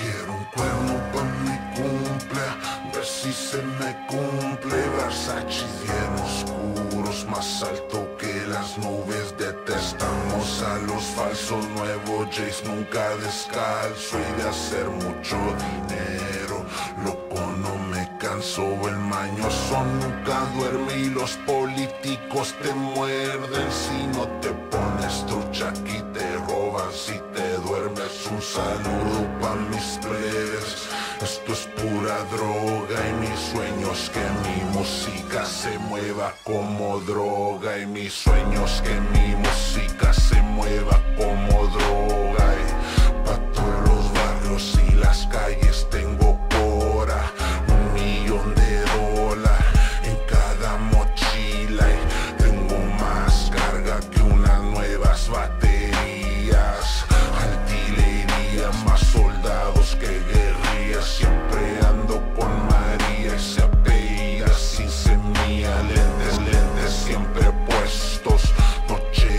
Quiero un cuerno pa' mi cumple, ver si se me cumple. Versace bien oscuros, más alto que las nubes. Detestamos a los falsos, nuevo Jace nunca descalzo. Y de hacer mucho dinero, loco no me canso. El mañoso nunca duerme y los políticos te muerden. Si no te pones trucha aquí te roban, si te duermes. Un saludo pa' mis plebes, esto es pura droga. Y mi sueño es que mi música se mueva como droga. Y mi sueño es que mi música se mueva como droga. Y pa' todos los barrios y las calles tengo cora, $1.000.000 en cada mochila. Y tengo más carga que unas nuevas baterías. Artillería, más soldados que guerrillas. Siempre ando con María y se apellida sin semilla. Lentes siempre puestos, noche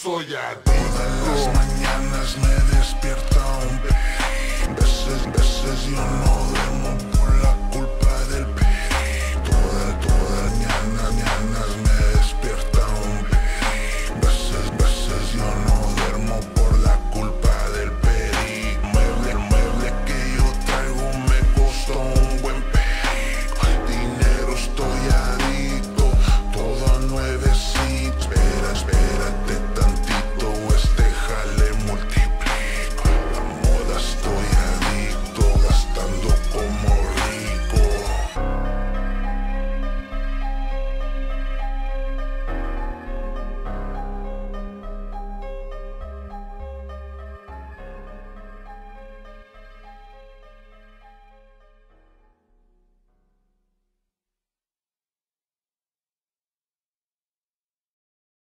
soy adicto. Todas las mañanas me